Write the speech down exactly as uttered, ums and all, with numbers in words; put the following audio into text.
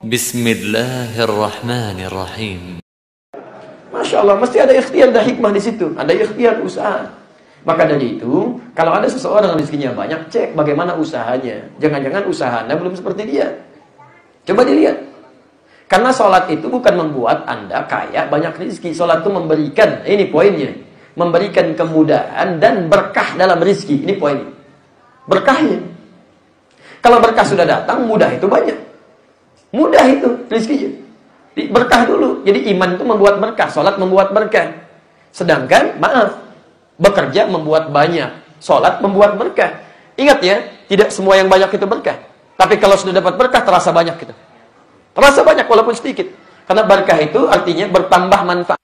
Bismillahirrahmanirrahim. Masya Allah, mesti ada ikhtiar dan hikmah di situ. Ada ikhtiar usaha. Maka dari itu, kalau ada seseorang rezekinya banyak, cek bagaimana usahanya. Jangan-jangan usahanya belum seperti dia. Coba dilihat. Karena sholat itu bukan membuat Anda kaya banyak rezeki. Sholat itu memberikan, ini poinnya, memberikan kemudahan dan berkah dalam rezeki. Ini poinnya. Berkahnya. Kalau berkah sudah datang, mudah itu banyak. Mudah itu rezekinya. Berkah dulu. Jadi iman itu membuat berkah, sholat membuat berkah. Sedangkan, maaf, bekerja membuat banyak, sholat membuat berkah. Ingat ya, tidak semua yang banyak itu berkah. Tapi kalau sudah dapat berkah, terasa banyak gitu. Terasa banyak walaupun sedikit. Karena berkah itu artinya bertambah manfaat.